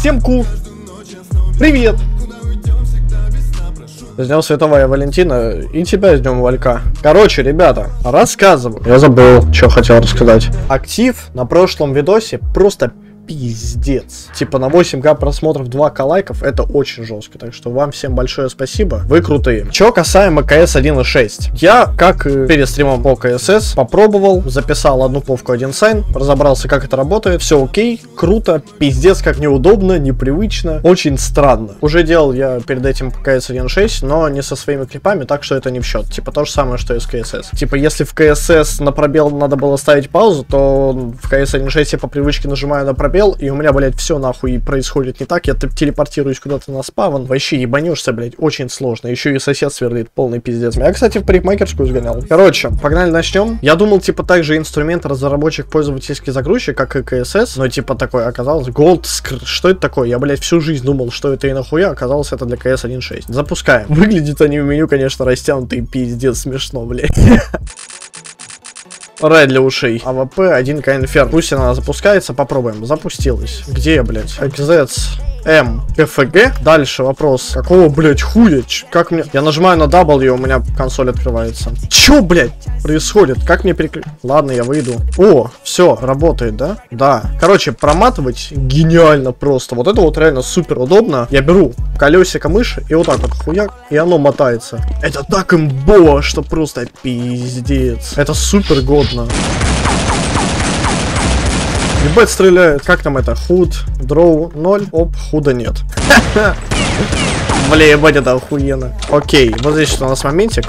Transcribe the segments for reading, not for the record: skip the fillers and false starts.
Всем привет! С Днем Святого Валентина и тебя с Днем Валька. Короче, ребята, рассказываю. Я забыл, что хотел рассказать. Актив на прошлом видосе просто пиздец. Типа на 8К просмотров, 2К лайков, это очень жестко. Так что вам всем большое спасибо, вы крутые. Что касаемо КС 1.6. Я, как и перед стримом по КСС, попробовал, записал одну повку, один сайн, разобрался, как это работает. Все окей, круто, пиздец, как неудобно, непривычно, очень странно. Уже делал я перед этим по КС 1.6, но не со своими клипами, так что это не в счет. Типа то же самое, что и с КСС. Типа если в КСС на пробел надо было ставить паузу, то в КС 1.6 я по привычке нажимаю на пробел, и у меня, блядь, все нахуй происходит не так. Я телепортируюсь куда-то на спавн. Вообще ебанешься, блядь, очень сложно. Еще и сосед сверлит, полный пиздец. Я, кстати, в парикмахерскую сгонял. Короче, погнали начнем. Я думал, типа, также инструмент разработчик пользовательский загрузчик, как и КСС. Но, типа, такой оказалось. Gold Scr. Что это такое? Я, блядь, всю жизнь думал, что это и нахуя. Оказалось, это для КС 1.6. Запускаем. Выглядят они в меню, конечно, растянутые, пиздец, смешно, блядь. Рай для ушей. АВП 1К инферн. Пусть она запускается, попробуем. Запустилась. Где я, блядь? XZ М КФГ. Дальше вопрос. Какого, блядь, хуя? Как мне... Я нажимаю на W, у меня консоль открывается. Чё, блядь, происходит? Как мне переключить? Ладно, я выйду. О, все, работает, да? Да. Короче, проматывать гениально просто. Вот это вот реально супер удобно. Я беру колесико мыши и вот так вот хуяк, и оно мотается. Это так имбово, что просто пиздец. Это супер годно. Ебать стреляет. Как там это? Худ, дроу 0. Оп, худа нет. Бля, ебать, это охуенно. Окей, вот здесь что у нас моментик.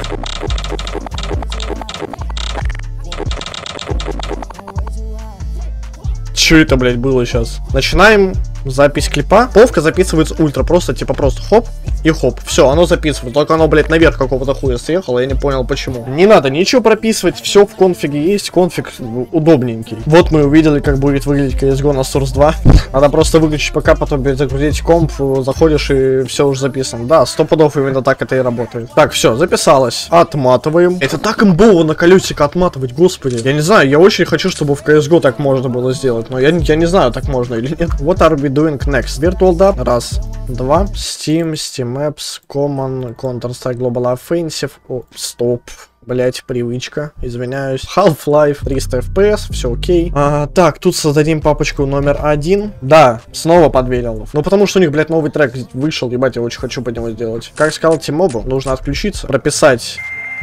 Че это, блядь, было сейчас? Начинаем запись клипа. Повка записывается ультра. Просто, типа, просто хоп и хоп. Все, оно записывает. Только оно, блядь, наверх какого-то хуя съехало. Я не понял, почему. Не надо ничего прописывать. Все в конфиге есть. Конфиг удобненький. Вот мы увидели, как будет выглядеть CSGO на Source 2. Надо просто выключить ПК, потом перезагрузить комп. Заходишь и все уже записано. Да, 100 пудов именно так это и работает. Так, все, записалось. Отматываем. Это так имбово на колесико отматывать, господи. Я не знаю, я очень хочу, чтобы в CSGO так можно было сделать. Но я не знаю, так можно или нет. What are we doing next? Virtual DAP. Раз, два. Steam, Steam Apps, Common, Counter-Strike Global Offensive. О, стоп. Блять, привычка, извиняюсь. Half-Life, 300 FPS, все окей. Так, тут создадим папочку номер 1. Да, снова подверил. Ну, потому что у них, блядь, новый трек вышел, ебать, я очень хочу под него сделать. Как сказал Тимобу, нужно отключиться, прописать.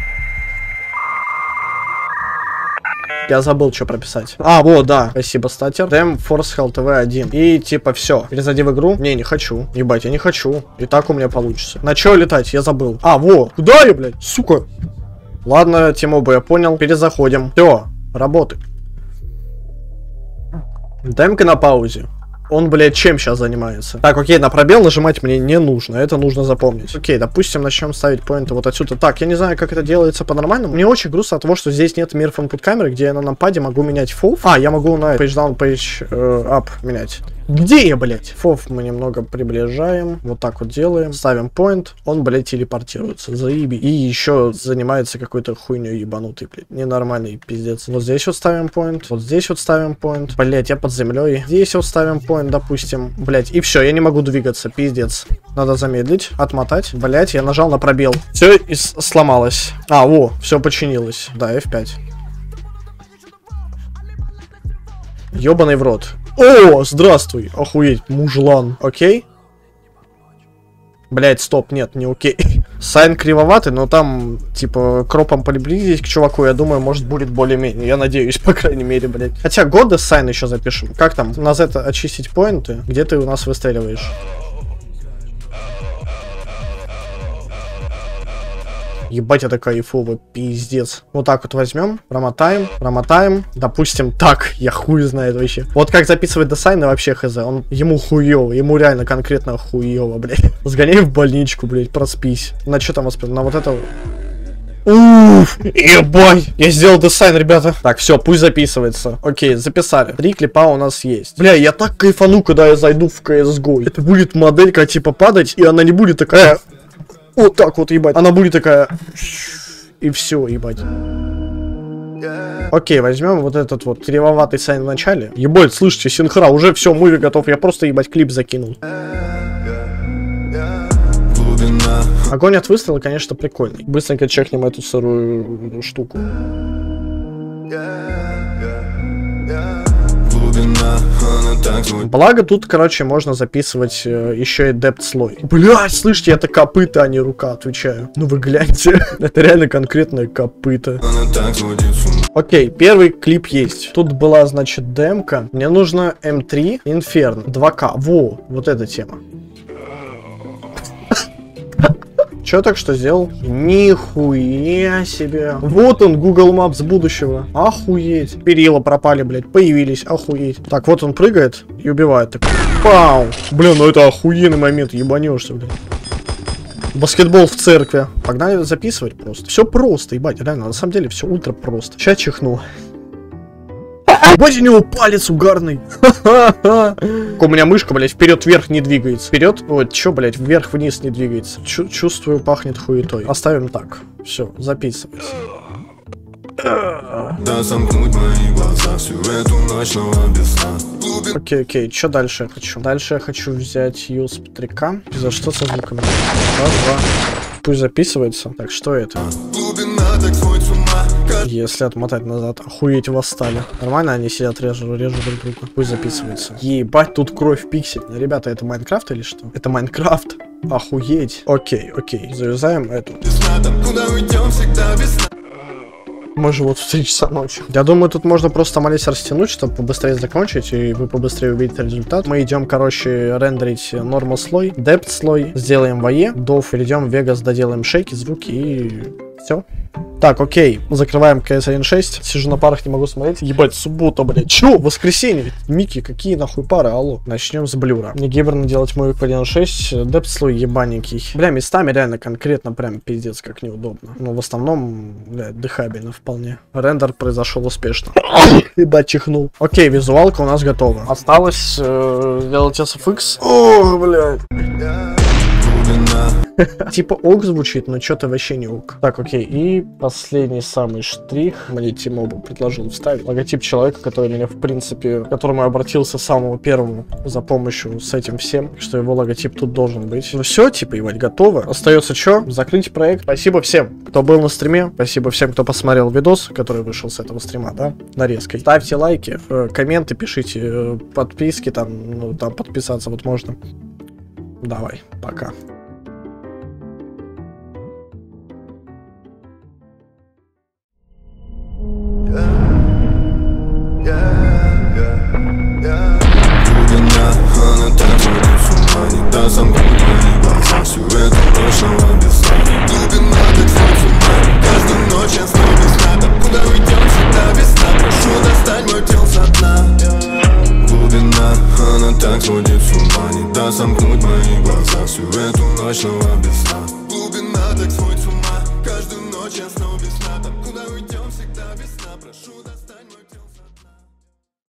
Я забыл, что прописать. Вот, да. Спасибо, статер. Dem Force Hell TV 1. И типа все. Перезайди в игру. Не хочу. Ебать, я не хочу. И так у меня получится. На чё летать? Я забыл. Вот. Куда я, блядь? Сука. Ладно, Тимоба, я понял. Перезаходим. Все. Работает. Демка на паузе. Он, блядь, чем сейчас занимается? Так, окей, на пробел нажимать мне не нужно. Это нужно запомнить. Окей, допустим, начнем ставить поинты вот отсюда. Так, я не знаю, как это делается по-нормальному. Мне очень грустно от того, что здесь нет Mirror Input камеры, где я на нампаде могу менять фов. Я могу на page down, page up менять. Где я, блядь? Фов мы немного приближаем. Вот так вот делаем. Ставим point. Он, блядь, телепортируется. Заеби. И еще занимается какой-то хуйней ебанутый, блядь. Ненормальный пиздец. Вот здесь вот ставим point. Вот здесь вот ставим point. Блядь, я под землей. Здесь вот ставим point, допустим. Блядь, и все, я не могу двигаться. Пиздец. Надо замедлить, отмотать. Блядь, я нажал на пробел. Все и сломалось. Во, все починилось. Да, F5. Ёбаный в рот. О, здравствуй, охуеть, мужлан, окей? Блять, стоп, нет, не окей. Сайн кривоватый, но там, типа, кропом приблизить к чуваку, я думаю, может, будет более-менее. Я надеюсь, по крайней мере, блять. Хотя годы сайн еще запишем. Как там? На Z очистить поинты? Где ты у нас выстреливаешь? Ебать, это кайфово, пиздец. Вот так вот возьмем, промотаем. Допустим, так, я хуй знает вообще. Вот как записывать десайн, вообще хз. Ему хуёво, ему реально конкретно хуёво, блядь. Сгоняй в больничку, блядь, проспись. На что там воспитан? На вот это... Уф, ебать, я сделал десайн, ребята. Так, все, пусть записывается. Окей, записали. 3 клипа у нас есть. Бля, я так кайфану, когда я зайду в CSGO. Это будет моделька, типа, падать, и она не будет такая... Вот так вот, ебать. Она будет такая... И все, ебать. Окей, возьмем вот этот вот кривоватый сайн в начале. Ебать, слышите, синхра, уже все, муви готов. Я просто, ебать, клип закинул. Огонь от выстрела, конечно, прикольный. Быстренько чекнем эту сырую штуку. Благо тут, короче, можно записывать еще и депт слой. Блять, слышите, это копыта, а не рука, отвечаю. Ну вы гляньте, это реально конкретное копыта. Окей, первый клип есть. Тут была, значит, демка. Мне нужно М3 Inferno 2К. Во, вот эта тема. Чё так что сделал? Нихуя себе. Вот он, Google Maps будущего. Охуеть. Перила пропали, блядь, появились. Охуеть. Так, вот он прыгает и убивает. Так, пау. Блин, ну это охуенный момент, ебанешься, блядь. Баскетбол в церкви. Погнали записывать просто. Все просто, ебать, реально, на самом деле все ультра просто. Сейчас чихну. Ебать, у него палец угарный. У меня мышка, блядь, вперед-вверх не двигается. Вперед, вот, чё, блядь, вверх-вниз не двигается. Чувствую, пахнет хуетой. Оставим так. Все, записывается. Окей, что дальше я хочу? Дальше я хочу взять USB 3К. За что со звуками? Раз, два. Пусть записывается. Так, что это? Если отмотать назад, охуеть, восстали. Нормально они сидят, режут друг друга. Пусть записывается. Ебать, тут кровь пиксель. Ребята, это Майнкрафт или что? Это Майнкрафт. Охуеть. Окей. Завязаем эту. Мы же вот в 3 часа ночи. Я думаю, тут можно просто малец растянуть, чтобы побыстрее закончить, и вы побыстрее увидите результат. Мы идем, короче, рендерить нормал слой, депт слой, сделаем VAE, дов, перейдем в Vegas, доделаем шейки, звуки и все. Так, окей, закрываем CS 1.6. Сижу на парах, не могу смотреть. Ебать, суббота, блядь. Чё? Воскресенье. Мики, какие нахуй пары, алло. Начнем с блюра. Мне гиберно делать мой по 1.6. Депт слой ебаненький. Бля, местами реально конкретно прям пиздец как неудобно. Но в основном, бля, дыхабельно вполне. Рендер произошел успешно. Ебать, чихнул. Окей, визуалка у нас готова. Осталось сделать SFX. О, блядь. Типа ок звучит, но что-то вообще не ок. Так, окей, и последний самый штрих. Мне Тимобу предложил вставить логотип человека, который меня, в принципе, к которому я обратился самому первому за помощью с этим всем, что его логотип тут должен быть. Ну все, типа, ебать, готово. Остается что? Закрыть проект. Спасибо всем, кто был на стриме. Спасибо всем, кто посмотрел видос, который вышел с этого стрима, да, нарезкой. Ставьте лайки, комменты пишите, подписки там, ну, там подписаться вот можно. Давай, пока. Замкнуть мои глаза всю эту ночь, но без сна. Глубина так сводит с ума. Каждую ночь я снова без сна. Там, куда уйдем, всегда весна. Прошу, достань мой тело.